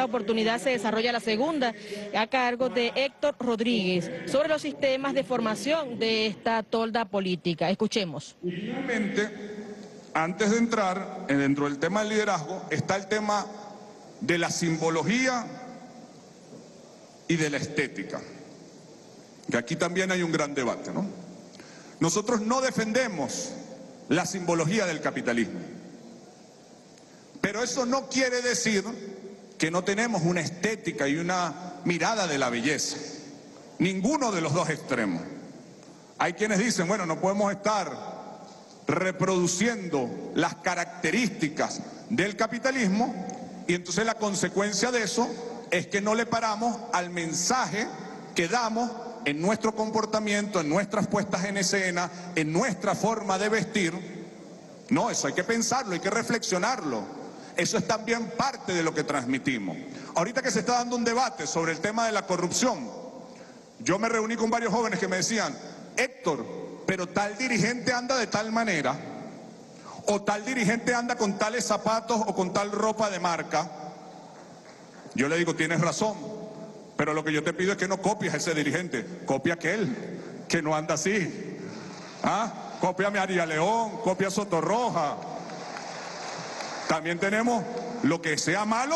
esta oportunidad se desarrolla la segunda a cargo de Héctor Rodríguez sobre los sistemas de formación de esta tolda política. Escuchemos. Y finalmente, antes de entrar dentro del tema del liderazgo, está el tema de la simbología y de la estética, que aquí también hay un gran debate, ¿no? Nosotros no defendemos la simbología del capitalismo, pero eso no quiere decir que no tenemos una estética y una mirada de la belleza, ninguno de los dos extremos. Hay quienes dicen, bueno, no podemos estar reproduciendo las características del capitalismo y entonces la consecuencia de eso es que no le paramos al mensaje que damos en nuestro comportamiento, en nuestras puestas en escena, en nuestra forma de vestir. No, eso hay que pensarlo, hay que reflexionarlo. Eso es también parte de lo que transmitimos. Ahorita que se está dando un debate sobre el tema de la corrupción, yo me reuní con varios jóvenes que me decían, Héctor, pero tal dirigente anda de tal manera, o tal dirigente anda con tales zapatos o con tal ropa de marca. Yo le digo, tienes razón, pero lo que yo te pido es que no copies a ese dirigente, copia a aquel que no anda así. Copia a María León, copia a Sotorroja. También tenemos lo que sea malo,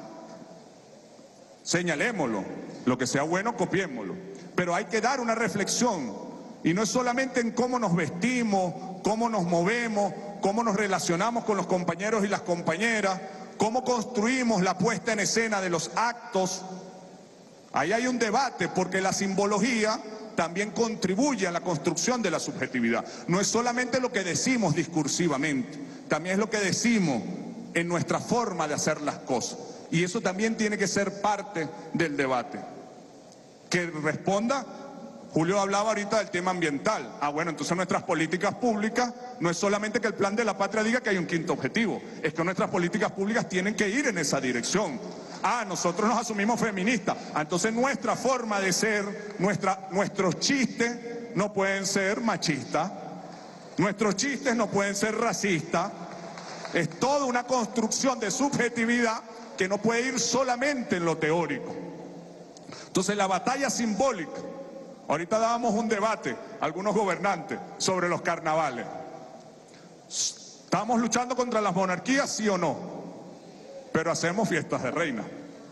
señalémoslo, lo que sea bueno, copiémoslo. Pero hay que dar una reflexión, y no es solamente en cómo nos vestimos, cómo nos movemos, cómo nos relacionamos con los compañeros y las compañeras, cómo construimos la puesta en escena de los actos. Ahí hay un debate, porque la simbología también contribuye a la construcción de la subjetividad. No es solamente lo que decimos discursivamente, también es lo que decimos en nuestra forma de hacer las cosas. Y eso también tiene que ser parte del debate. Que responda, Julio hablaba ahorita del tema ambiental. Bueno, entonces nuestras políticas públicas no es solamente que el plan de la patria diga que hay un quinto objetivo, es que nuestras políticas públicas tienen que ir en esa dirección. Nosotros nos asumimos feministas, entonces nuestra forma de ser, nuestros chistes no pueden ser machistas, nuestros chistes no pueden ser racistas. Es toda una construcción de subjetividad que no puede ir solamente en lo teórico. Entonces la batalla simbólica, ahorita dábamos un debate, algunos gobernantes, sobre los carnavales. ¿Estamos luchando contra las monarquías, sí o no? Pero hacemos fiestas de reina.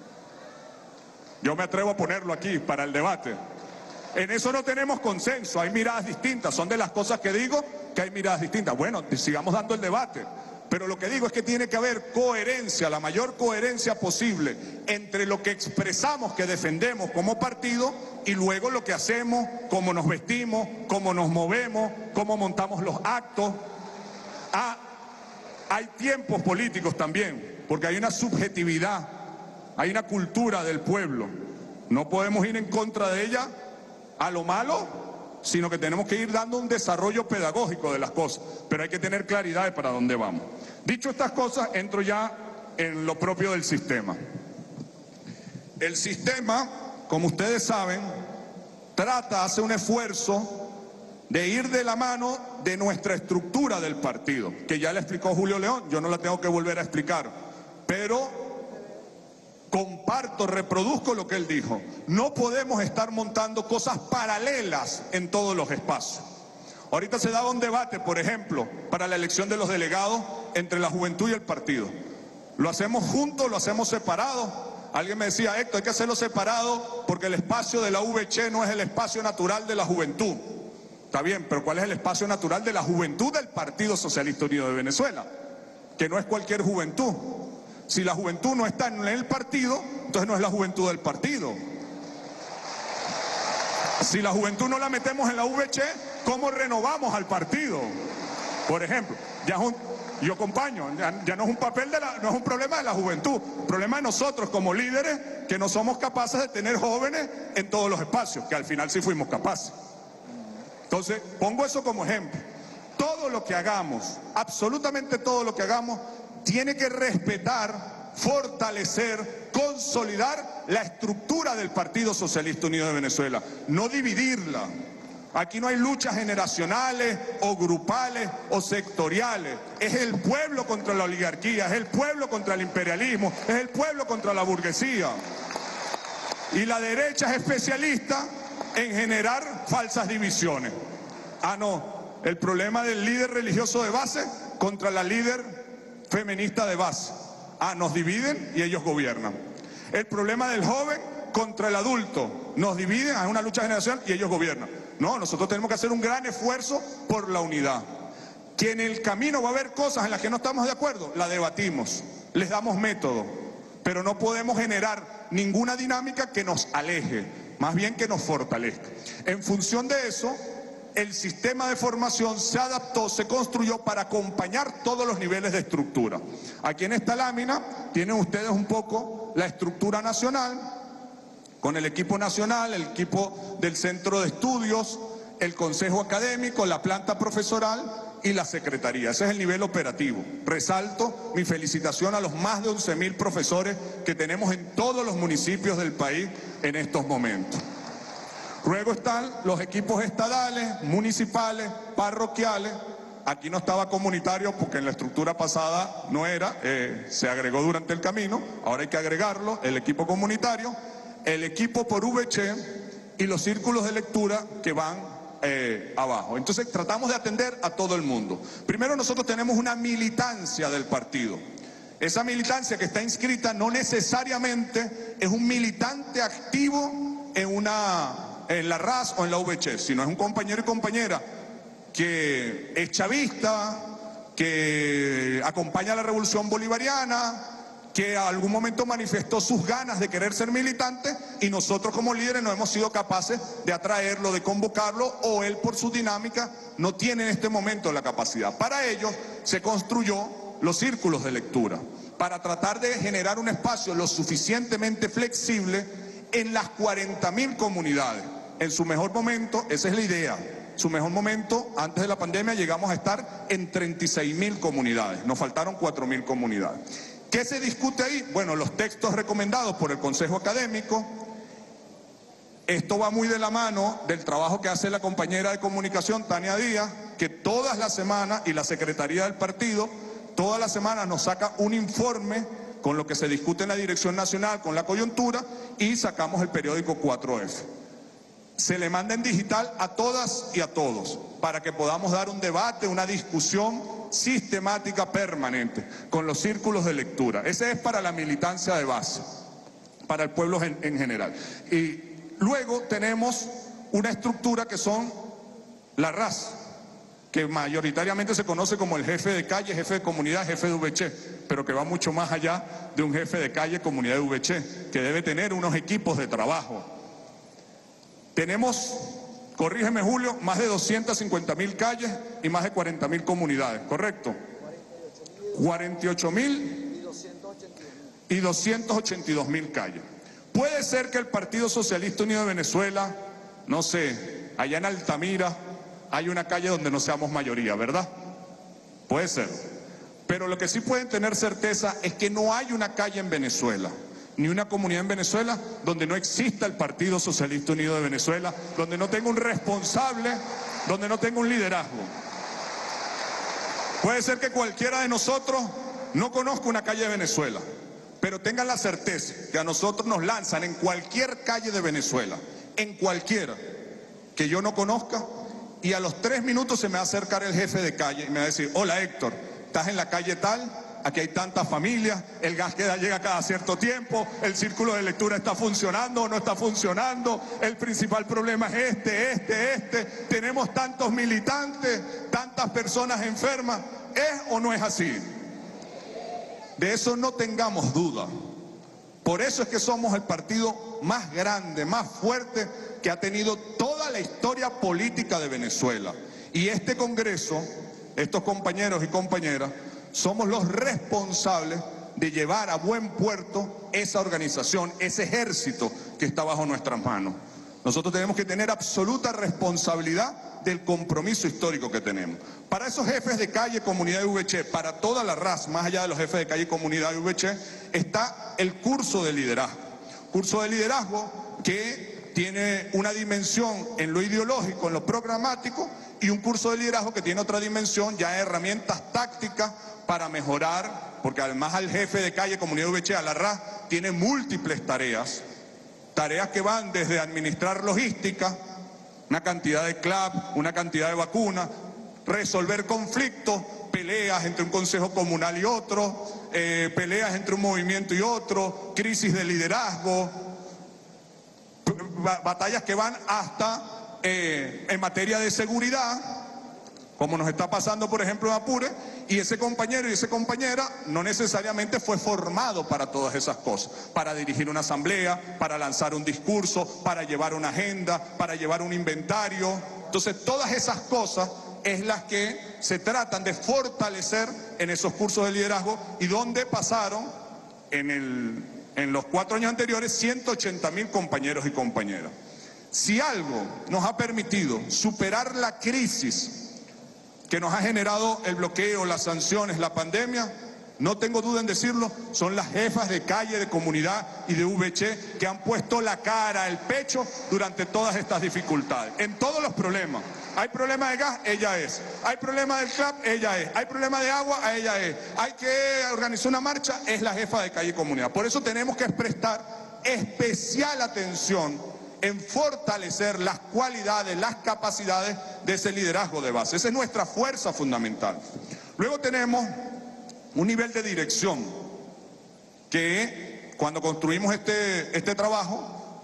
Yo me atrevo a ponerlo aquí para el debate. En eso no tenemos consenso, hay miradas distintas, son de las cosas que digo que hay miradas distintas. Bueno, sigamos dando el debate. Pero lo que digo es que tiene que haber coherencia, la mayor coherencia posible entre lo que expresamos que defendemos como partido y luego lo que hacemos, cómo nos vestimos, cómo nos movemos, cómo montamos los actos. Hay tiempos políticos también, porque hay una subjetividad, hay una cultura del pueblo. No podemos ir en contra de ella a lo malo, sino que tenemos que ir dando un desarrollo pedagógico de las cosas, pero hay que tener claridad de para dónde vamos. Dicho estas cosas, entro ya en lo propio del sistema. El sistema, como ustedes saben, hace un esfuerzo de ir de la mano de nuestra estructura del partido, que ya le explicó Julio León, yo no la tengo que volver a explicar, pero comparto, reproduzco lo que él dijo. No podemos estar montando cosas paralelas en todos los espacios. Ahorita se daba un debate, por ejemplo, para la elección de los delegados entre la juventud y el partido. ¿Lo hacemos juntos, lo hacemos separados? Alguien me decía, Héctor, hay que hacerlo separado porque el espacio de la VC no es el espacio natural de la juventud. Está bien, pero ¿cuál es el espacio natural de la juventud del Partido Socialista Unido de Venezuela? Que no es cualquier juventud. Si la juventud no está en el partido, entonces no es la juventud del partido. Si la juventud no la metemos en la VC, ¿cómo renovamos al partido? Por ejemplo, yo acompaño, ya no es un papel no es un problema de la juventud, un problema de nosotros como líderes que no somos capaces de tener jóvenes en todos los espacios, que al final sí fuimos capaces. Entonces, pongo eso como ejemplo. Todo lo que hagamos, absolutamente todo lo que hagamos, tiene que respetar, fortalecer, consolidar la estructura del Partido Socialista Unido de Venezuela, no dividirla. Aquí no hay luchas generacionales o grupales o sectoriales. Es el pueblo contra la oligarquía, es el pueblo contra el imperialismo, es el pueblo contra la burguesía. Y la derecha es especialista en generar falsas divisiones. Ah, no, el problema del líder religioso de base contra la líder feminista de base. Ah, nos dividen y ellos gobiernan. El problema del joven contra el adulto. Nos dividen, es una lucha generacional y ellos gobiernan. No, nosotros tenemos que hacer un gran esfuerzo por la unidad. Que en el camino va a haber cosas en las que no estamos de acuerdo, la debatimos, les damos método, pero no podemos generar ninguna dinámica que nos aleje, más bien que nos fortalezca. En función de eso, el sistema de formación se adaptó, se construyó para acompañar todos los niveles de estructura. Aquí en esta lámina tienen ustedes un poco la estructura nacional, con el equipo nacional, el equipo del centro de estudios, el consejo académico, la planta profesoral y la secretaría. Ese es el nivel operativo. Resalto mi felicitación a los más de 11.000 profesores que tenemos en todos los municipios del país en estos momentos. Luego están los equipos estadales, municipales, parroquiales. Aquí no estaba comunitario porque en la estructura pasada no era, se agregó durante el camino, ahora hay que agregarlo, el equipo comunitario, el equipo por VC y los círculos de lectura que van abajo. Entonces tratamos de atender a todo el mundo. Primero, nosotros tenemos una militancia del partido. Esa militancia que está inscrita no necesariamente es un militante activo en la RAS o en la VC, sino es un compañero y compañera que es chavista, que acompaña a la revolución bolivariana, que a algún momento manifestó sus ganas de querer ser militante y nosotros como líderes no hemos sido capaces de atraerlo, de convocarlo, o él por su dinámica no tiene en este momento la capacidad. Para ello se construyó los círculos de lectura, para tratar de generar un espacio lo suficientemente flexible en las 40.000 comunidades. En su mejor momento, esa es la idea, su mejor momento, antes de la pandemia, llegamos a estar en 36.000 comunidades, nos faltaron 4.000 comunidades. ¿Qué se discute ahí? Bueno, los textos recomendados por el Consejo Académico. Esto va muy de la mano del trabajo que hace la compañera de comunicación, Tania Díaz, que todas las semanas, y la Secretaría del Partido, todas las semanas nos saca un informe con lo que se discute en la Dirección Nacional, con la coyuntura, y sacamos el periódico 4F. Se le manda en digital a todas y a todos, para que podamos dar un debate, una discusión sistemática permanente, con los círculos de lectura. Ese es para la militancia de base, para el pueblo en general. Y luego tenemos una estructura que son la RAS, que mayoritariamente se conoce como el jefe de calle, jefe de comunidad, jefe de VC, pero que va mucho más allá de un jefe de calle, comunidad de VC, que debe tener unos equipos de trabajo. Tenemos, corrígeme Julio, más de 250.000 calles y más de 40.000 comunidades, ¿correcto? 48.000 y 282.000 calles. Puede ser que el Partido Socialista Unido de Venezuela, no sé, allá en Altamira hay una calle donde no seamos mayoría, ¿verdad? Puede ser. Pero lo que sí pueden tener certeza es que no hay una calle en Venezuela, ni una comunidad en Venezuela donde no exista el Partido Socialista Unido de Venezuela, donde no tenga un responsable, donde no tenga un liderazgo. Puede ser que cualquiera de nosotros no conozca una calle de Venezuela, pero tengan la certeza que a nosotros nos lanzan en cualquier calle de Venezuela, en cualquiera que yo no conozca, y a los 3 minutos se me va a acercar el jefe de calle y me va a decir: hola Héctor, ¿estás en la calle tal? Aquí hay tantas familias, el gas que llega cada cierto tiempo, el círculo de lectura está funcionando o no está funcionando, el principal problema es este, tenemos tantos militantes, tantas personas enfermas. ¿Es o no es así? De eso no tengamos duda. Por eso es que somos el partido más grande, más fuerte que ha tenido toda la historia política de Venezuela. Y este Congreso, estos compañeros y compañeras, somos los responsables de llevar a buen puerto esa organización, ese ejército que está bajo nuestras manos. Nosotros tenemos que tener absoluta responsabilidad del compromiso histórico que tenemos. Para esos jefes de calle, comunidad y VC, para toda la raza, más allá de los jefes de calle, comunidad y VC, está el curso de liderazgo. Curso de liderazgo que tiene una dimensión en lo ideológico, en lo programático, y un curso de liderazgo que tiene otra dimensión, ya herramientas tácticas para mejorar, porque además al jefe de calle Comunidad VC, a la RAS, tiene múltiples tareas que van desde administrar logística, una cantidad de CLAP, una cantidad de vacunas, resolver conflictos, peleas entre un consejo comunal y otro, peleas entre un movimiento y otro, crisis de liderazgo, batallas que van hasta en materia de seguridad, como nos está pasando por ejemplo en Apure, y ese compañero y esa compañera no necesariamente fue formado para todas esas cosas, para dirigir una asamblea, para lanzar un discurso, para llevar una agenda, para llevar un inventario. Entonces todas esas cosas es las que se tratan de fortalecer en esos cursos de liderazgo, y donde pasaron en los 4 años anteriores 180.000 compañeros y compañeras. Si algo nos ha permitido superar la crisis que nos ha generado el bloqueo, las sanciones, la pandemia, no tengo duda en decirlo, son las jefas de calle, de comunidad y de VC que han puesto la cara, el pecho durante todas estas dificultades, en todos los problemas. Hay problema de gas, ella es. Hay problema del CLAP, ella es. Hay problema de agua, ella es. Hay que organizar una marcha, es la jefa de calle y comunidad. Por eso tenemos que prestar especial atención en fortalecer las cualidades, las capacidades de ese liderazgo de base. Esa es nuestra fuerza fundamental. Luego tenemos un nivel de dirección que cuando construimos este trabajo,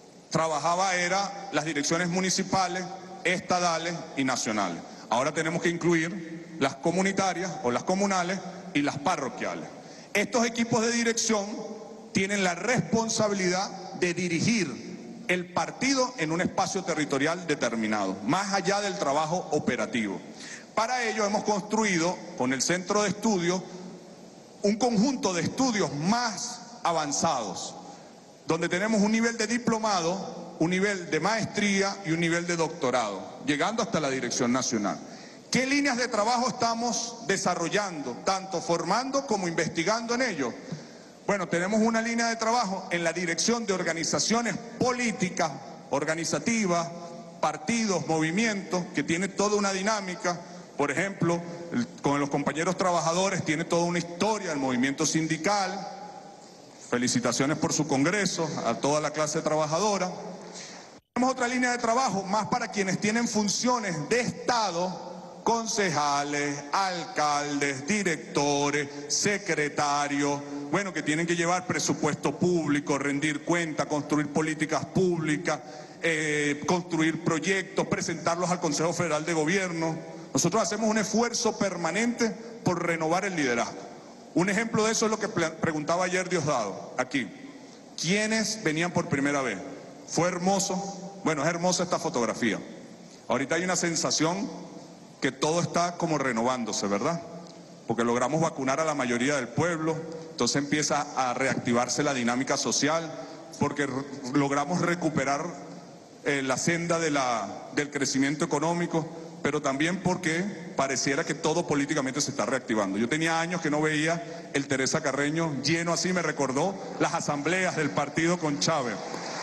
era las direcciones municipales, estadales y nacionales. Ahora tenemos que incluir las comunitarias o las comunales y las parroquiales. Estos equipos de dirección tienen la responsabilidad de dirigir el partido en un espacio territorial determinado, más allá del trabajo operativo. Para ello hemos construido con el centro de estudios un conjunto de estudios más avanzados, donde tenemos un nivel de diplomado, un nivel de maestría y un nivel de doctorado, llegando hasta la dirección nacional. ¿Qué líneas de trabajo estamos desarrollando, tanto formando como investigando en ello? Bueno, tenemos una línea de trabajo en la dirección de organizaciones políticas, organizativas, partidos, movimientos, que tiene toda una dinámica. Por ejemplo, con los compañeros trabajadores tiene toda una historia, el movimiento sindical. Felicitaciones por su congreso a toda la clase trabajadora. Tenemos otra línea de trabajo más para quienes tienen funciones de Estado, concejales, alcaldes, directores, secretarios, bueno, que tienen que llevar presupuesto público, rendir cuentas, construir políticas públicas, construir proyectos, presentarlos al Consejo Federal de Gobierno. Nosotros hacemos un esfuerzo permanente por renovar el liderazgo. Un ejemplo de eso es lo que preguntaba ayer Diosdado, aquí. ¿Quiénes venían por primera vez? ¿Fue hermoso? Bueno, es hermosa esta fotografía. Ahorita hay una sensación que todo está como renovándose, ¿verdad? Porque logramos vacunar a la mayoría del pueblo, entonces empieza a reactivarse la dinámica social, porque logramos recuperar la senda del crecimiento económico, pero también porque pareciera que todo políticamente se está reactivando. Yo tenía años que no veía el Teresa Carreño lleno así, me recordó las asambleas del partido con Chávez.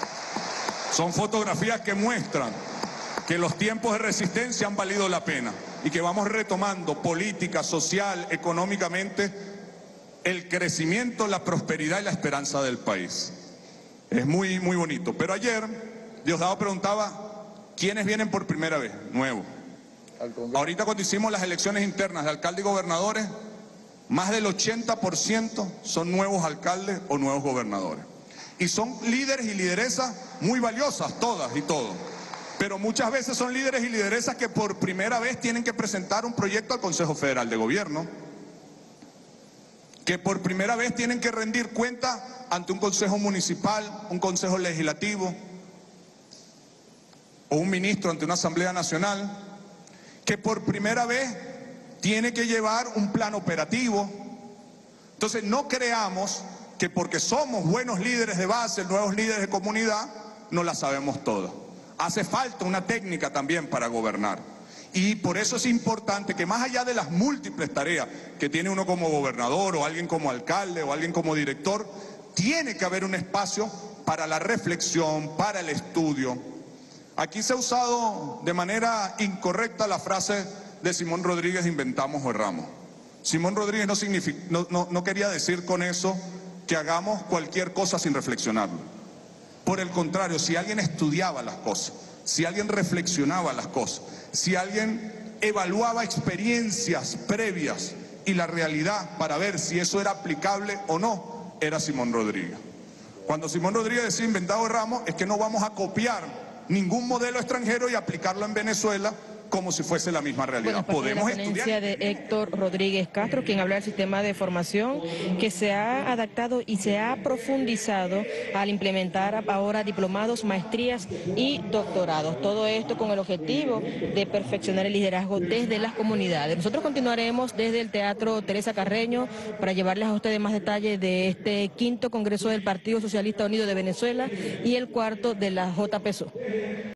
Son fotografías que muestran que los tiempos de resistencia han valido la pena y que vamos retomando política, social, económicamente, el crecimiento, la prosperidad y la esperanza del país. Es muy, muy bonito. Pero ayer Diosdado preguntaba, ¿quiénes vienen por primera vez? Nuevos. Ahorita cuando hicimos las elecciones internas de alcalde y gobernadores, más del 80% son nuevos alcaldes o nuevos gobernadores. Y son líderes y lideresas muy valiosas, todas y todos. Pero muchas veces son líderes y lideresas que por primera vez tienen que presentar un proyecto al Consejo Federal de Gobierno, que por primera vez tienen que rendir cuenta ante un consejo municipal, un consejo legislativo o un ministro ante una asamblea nacional, que por primera vez tiene que llevar un plan operativo. Entonces no creamos que porque somos buenos líderes de base, nuevos líderes de comunidad, no la sabemos todas. Hace falta una técnica también para gobernar. Y por eso es importante que más allá de las múltiples tareas que tiene uno como gobernador o alguien como alcalde o alguien como director, tiene que haber un espacio para la reflexión, para el estudio. Aquí se ha usado de manera incorrecta la frase de Simón Rodríguez, inventamos o erramos. Simón Rodríguez no quería decir con eso que hagamos cualquier cosa sin reflexionarlo. Por el contrario, si alguien estudiaba las cosas, si alguien reflexionaba las cosas, si alguien evaluaba experiencias previas y la realidad para ver si eso era aplicable o no, era Simón Rodríguez. Cuando Simón Rodríguez decía inventado Ramos, es que no vamos a copiar ningún modelo extranjero y aplicarlo en Venezuela como si fuese la misma realidad. Bueno, podemos de la ponencia de Héctor Rodríguez Castro, quien habla del sistema de formación que se ha adaptado y se ha profundizado al implementar ahora diplomados, maestrías y doctorados. Todo esto con el objetivo de perfeccionar el liderazgo desde las comunidades. Nosotros continuaremos desde el Teatro Teresa Carreño para llevarles a ustedes más detalles de este 5º Congreso del Partido Socialista Unido de Venezuela y el 4º de la JPSU.